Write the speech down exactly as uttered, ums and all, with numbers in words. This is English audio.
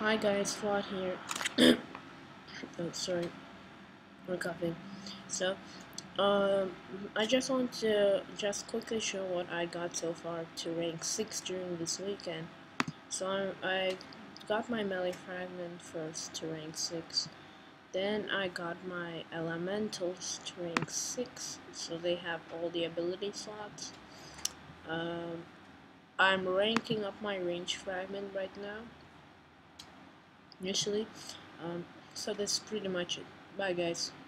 Hi guys, Flawed here. Oh, sorry, I'm coughing. So, um, I just want to just quickly show what I got so far to rank six during this weekend. So I, I got my melee fragment first to rank six. Then I got my elementals to rank six. So they have all the ability slots. Um, I'm ranking up my range fragment right now. Usually, um, so that's pretty much it. Bye guys.